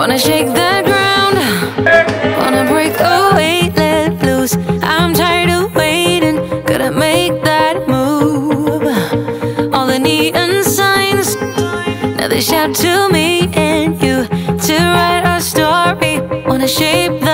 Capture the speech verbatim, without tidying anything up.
Wanna shake the ground, wanna break away, let loose. I'm tired of waiting, gotta make that move. All the neon signs, now they shout to me and you to write our story. Wanna shape